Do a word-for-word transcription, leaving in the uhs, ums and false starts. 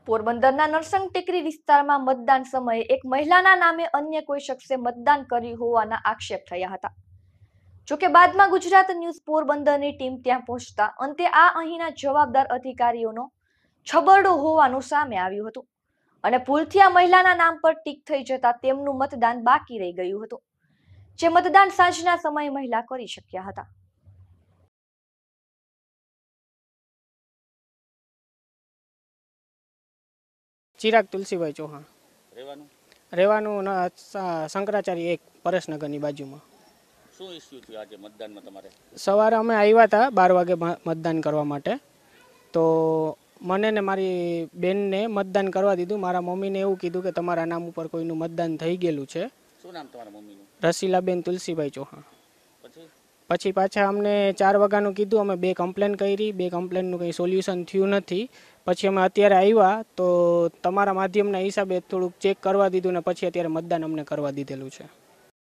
પોરબંદરના નરસંગ ટેકરી વિસ્તારમાં મતદાન સમયે એક મહિલાના નામે અન્ય કોઈ શખ્સે મતદાન કર્યું હોવાના આક્ષેપ થયા હતા। જોકે બાદમાં ગુજરાત ન્યૂઝ પોરબંદરની ટીમ ત્યાં પહોંચતા અંતે આ અહીંના જવાબદાર અધિકારીઓનો છબરડો હોવાનું સામે આવ્યું હતું અને ભૂલથી આ મહિલાના નામ પર ટીક થઈ જતા તેમનું મતદાન બાકી રહી ગયું હતું, જે મતદાન સાંજના સમયે મહિલા કરી શક્યા હતા। चिराग तुलसीभाई चौहान रेवानु शंकराचार्य एक परेशनगરની બાજુમાં। શું ઇશ્યુ થયો આજે મતદાનમાં તમારે? સવારે અમે આવ્યા હતા બાર વાગે મતદાન કરવા માટે, તો મને ને મારી બેનને મતદાન કરવા દીધું। મારા મમ્મીને એવું કીધું કે તમારા નામ ઉપર કોઈનું મતદાન થઈ ગયેલું છે। શું નામ તમારા મમ્મીનું? રસીલાબેન તુલસીભાઈ ચૌહાણ। પછી પછી પાછા અમને ચાર વાગ્યાનું કીધું। અમે બે કમ્પ્લેન કરી, બે કમ્પ્લેનનું કંઈ સોલ્યુશન થયું નથી। પછી અમે અત્યારે આવ્યા તો તમારા માધ્યમના હિસાબે થોડુંક ચેક કરવા દીધું ને પછી અત્યારે મતદાન અમને કરવા દીધેલું છે।